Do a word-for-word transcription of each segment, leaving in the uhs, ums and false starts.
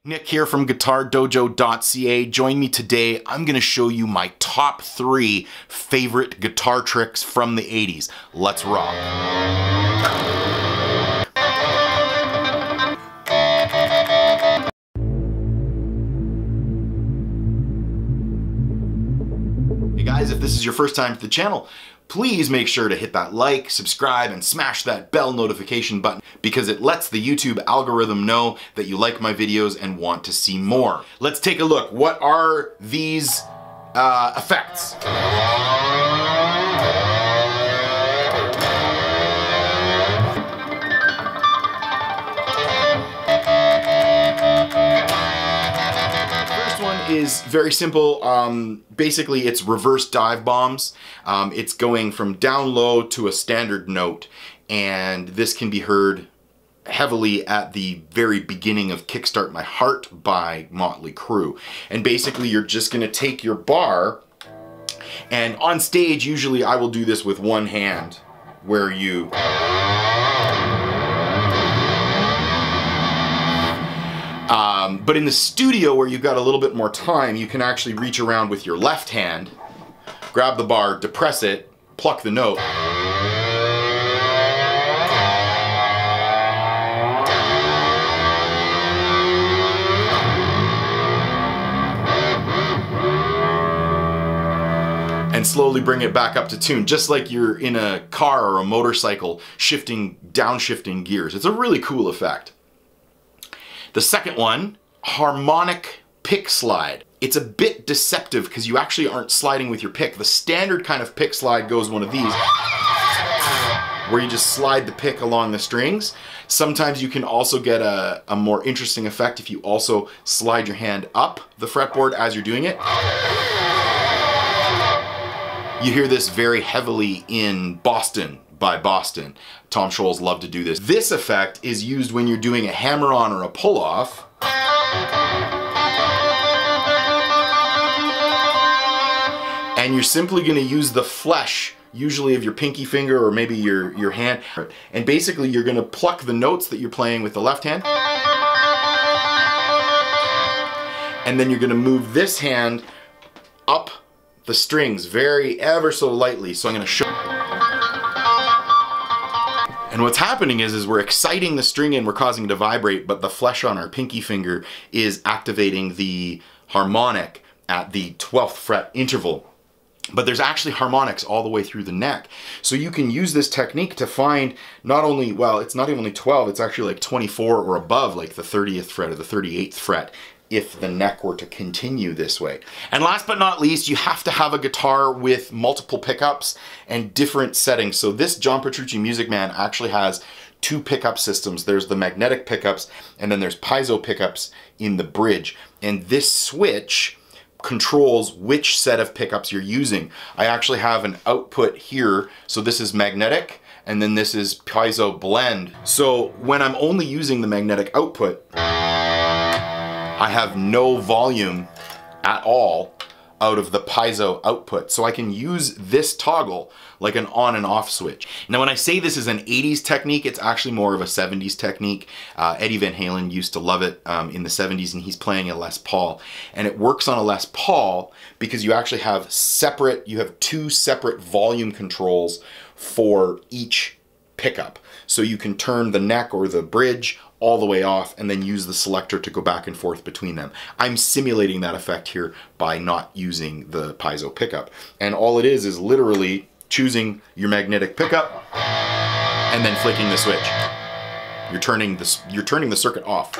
Nick here from guitar dojo dot c a. Join me today. I'm going to show you my top three favorite guitar tricks from the eighties. Let's rock. Hey guys, if this is your first time to the channel, please make sure to hit that like, subscribe, and smash that bell notification button because it lets the YouTube algorithm know that you like my videos and want to see more. Let's take a look. What are these uh, effects? Is very simple. Um, basically, it's reverse dive bombs. Um, it's going from down low to a standard note, and this can be heard heavily at the very beginning of Kickstart My Heart by Motley Crue. And basically, you're just going to take your bar, and on stage, usually I will do this with one hand, where you... Um, but in the studio where you've got a little bit more time, you can actually reach around with your left hand, grab the bar, depress it, pluck the note. And slowly bring it back up to tune, just like you're in a car or a motorcycle shifting, downshifting gears. It's a really cool effect. The second one, Harmonic Pick Slide. It's a bit deceptive because you actually aren't sliding with your pick. The standard kind of pick slide goes one of these, where you just slide the pick along the strings. Sometimes you can also get a, a more interesting effect if you also slide your hand up the fretboard as you're doing it. You hear this very heavily in Boston by Boston. Tom Scholz loved to do this. This effect is used when you're doing a hammer-on or a pull-off. And you're simply going to use the flesh, usually of your pinky finger or maybe your, your hand. And basically you're going to pluck the notes that you're playing with the left hand. And then you're going to move this hand up the strings very ever so lightly. So I'm going to show. And what's happening is, is we're exciting the string and we're causing it to vibrate, but the flesh on our pinky finger is activating the harmonic at the twelfth fret interval. But there's actually harmonics all the way through the neck. So you can use this technique to find not only, well, it's not only twelve, it's actually like twenty-four or above, like the thirtieth fret or the thirty-eighth fret, if the neck were to continue this way. And last but not least, you have to have a guitar with multiple pickups and different settings. So this John Petrucci Music Man actually has two pickup systems. There's the magnetic pickups and then there's piezo pickups in the bridge. And this switch controls which set of pickups you're using. I actually have an output here. So this is magnetic and then this is piezo blend. So when I'm only using the magnetic output, I have no volume at all out of the piezo output. So I can use this toggle like an on and off switch. Now when I say this is an eighties technique, it's actually more of a seventies technique. Uh, Eddie Van Halen used to love it um, in the seventies, and he's playing a Les Paul. And it works on a Les Paul because you actually have separate, you have two separate volume controls for each pickup. So you can turn the neck or the bridge all the way off and then use the selector to go back and forth between them. I'm simulating that effect here by not using the piezo pickup. And all it is is literally choosing your magnetic pickup and then flicking the switch. You're turning the, you're turning the circuit off.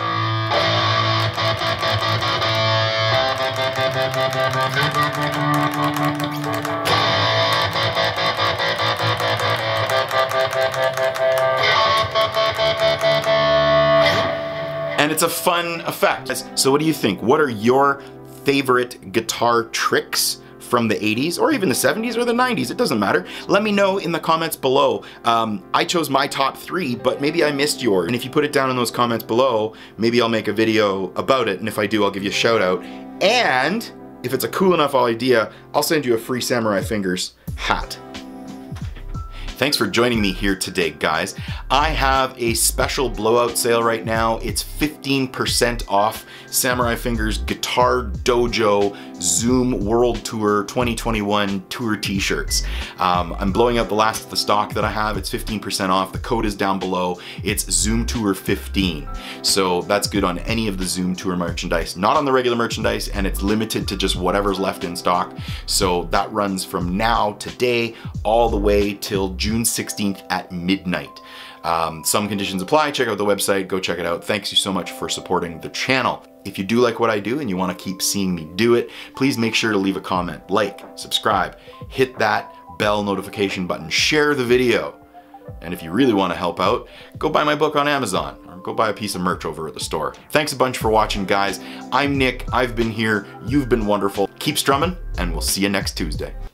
And it's a fun effect. So what do you think? What are your favorite guitar tricks from the eighties or even the seventies or the nineties? It doesn't matter. Let me know in the comments below. Um, I chose my top three, but maybe I missed yours. And if you put it down in those comments below, maybe I'll make a video about it. And if I do, I'll give you a shout out. And if it's a cool enough idea, I'll send you a free Samuraifingers hat. Thanks for joining me here today, guys. I have a special blowout sale right now. It's fifteen percent off Samuraifingers Guitar Dojo Zoom World Tour twenty twenty-one Tour t-shirts. Um, I'm blowing out the last of the stock that I have. It's fifteen percent off. The code is down below. It's Zoom Tour fifteen. So that's good on any of the Zoom Tour merchandise, not on the regular merchandise, and it's limited to just whatever's left in stock. So that runs from now, today, all the way till June sixteenth at midnight. Um, some conditions apply. Check out the website, go check it out. Thanks you so much for supporting the channel. If you do like what I do and you want to keep seeing me do it, please make sure to leave a comment, like, subscribe, hit that bell notification button, share the video. And if you really want to help out, go buy my book on Amazon or go buy a piece of merch over at the store. Thanks a bunch for watching, guys. I'm Nick. I've been here. You've been wonderful. Keep strumming, and we'll see you next Tuesday.